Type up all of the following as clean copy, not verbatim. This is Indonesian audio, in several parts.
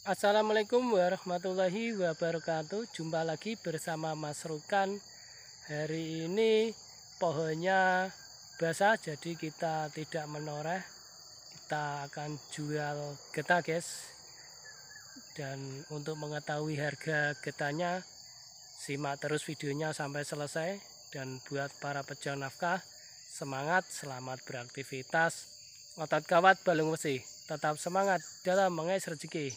Assalamualaikum warahmatullahi wabarakatuh. Jumpa lagi bersama Mas Rukan. Hari ini pohonnya basah, jadi kita tidak menoreh. Kita akan jual getah, guys. Dan untuk mengetahui harga getahnya, simak terus videonya sampai selesai. Dan buat para pejuang nafkah, semangat, selamat beraktivitas. Otot kawat balung besi, tetap semangat dalam mengais rezeki.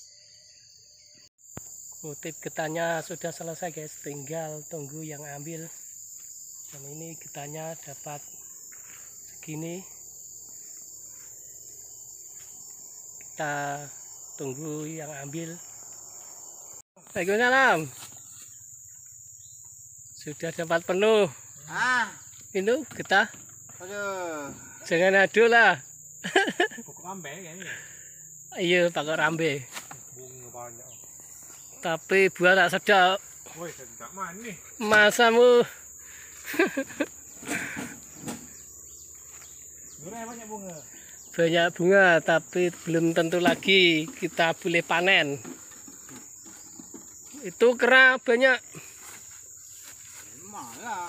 Kutip getahnya sudah selesai, guys, tinggal tunggu yang ambil. Dan ini getahnya dapat segini, kita tunggu yang ambil. Waalaikumsalam. Sudah dapat penuh. Ini getah. Aduh. Jangan adu lah. Pokok rambe kayaknya. Iya, pakai rambe. Bunga banyak. Tapi buah tak sedap. Woi, sedap manis. Masamu. Sebenarnya banyak bunga. Banyak bunga, tapi belum tentu lagi kita boleh panen. Itu kera banyak. Malah.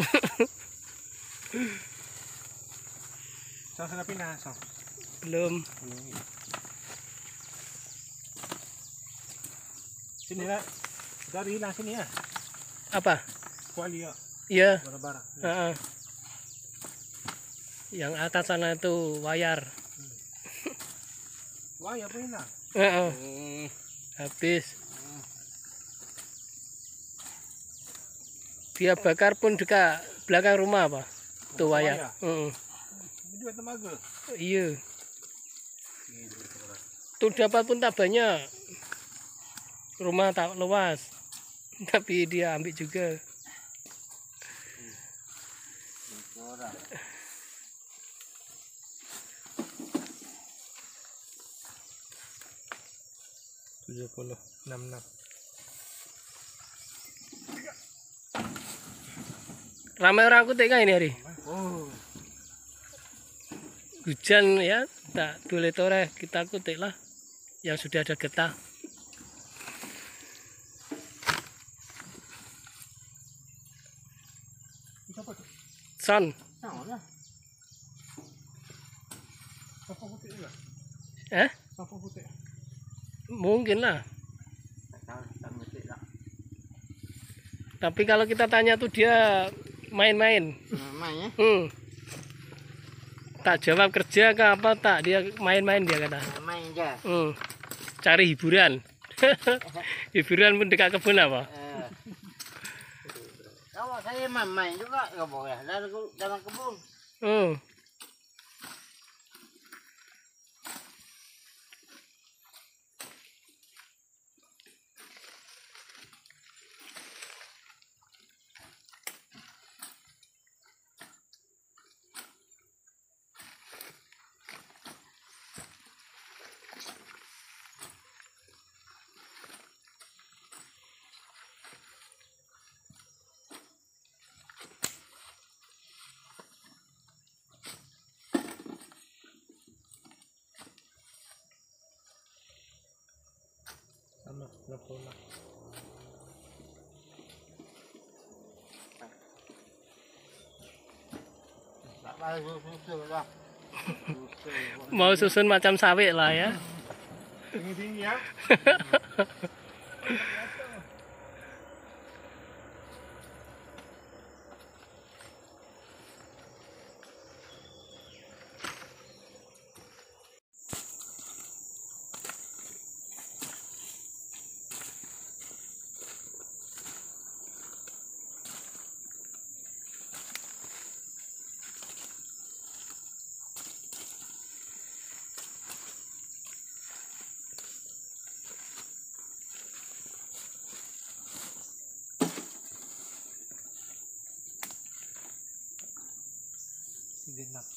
Sudah pindah, so. Belum. Sini lah. Dari hilang sini ya. Apa? Kuali ya. Iya. Bara-bara. Yang atas sana itu wayar. Wah, ya pun hilang. Habis. Dia bakar pun dekat belakang rumah apa? Itu wayar. Dua temaga. Iya. Tuh dapat pun tak banyak. Rumah tak luas. Tapi dia ambil juga. Tujuh puluh enam. Ramai orang kutik kan ini hari. Oh. Hujan ya, tak boleh toreh, kita kutik lah. Yang sudah ada getah. Son. Sama lah. Sapo putih juga. Sapo putih. Mungkin lah. Tak ngerti lah. Tapi kalau kita tanya tuh dia main-main. Main ya? Tak jawab kerja ke apa tak, dia main-main dia kata. Main aja. Cari hiburan. Hiburan pun dekat kebun apa? Kalau saya main juga nggak boleh dalam kebun. Sama, nggak pernah. Mau susun macam sawit lah ya. Tinggi-tinggi ya. Genap.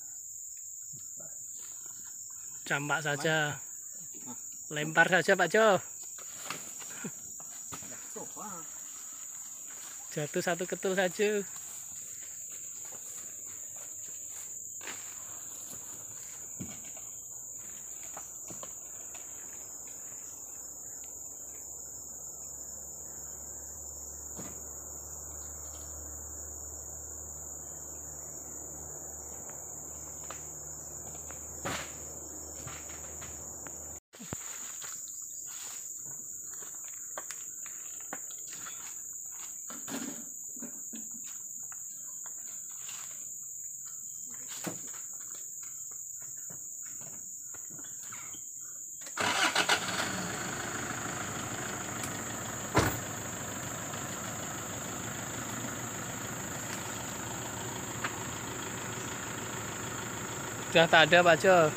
Campak saja. Lempar saja Pak Jo. Jatuh satu ketul saja. sudah tak ada Pak Jo.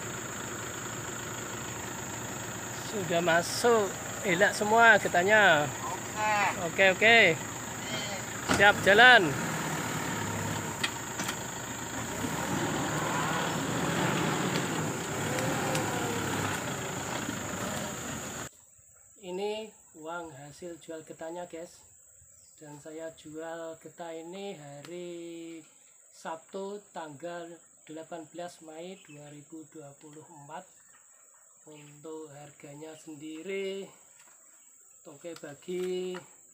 Sudah masuk. Enak semua getahnya. Oke. Siap jalan. Ini uang hasil jual getahnya guys, dan saya jual getah ini hari Sabtu tanggal 18 Mei 2024. Untuk harganya sendiri toke bagi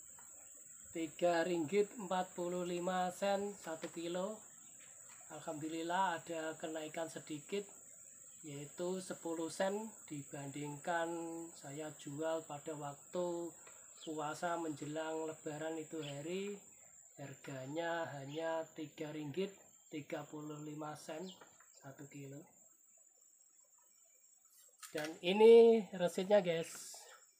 Rp3,45 1 kilo. Alhamdulillah ada kenaikan sedikit, yaitu 10 sen dibandingkan saya jual pada waktu puasa menjelang lebaran itu hari. Harganya hanya Rp3,35 1 kilo. Dan ini resitnya guys.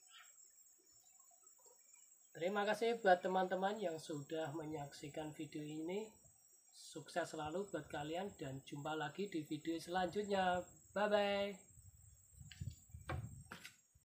Terima kasih buat teman-teman yang sudah menyaksikan video ini. Sukses selalu buat kalian dan jumpa lagi di video selanjutnya. Bye bye.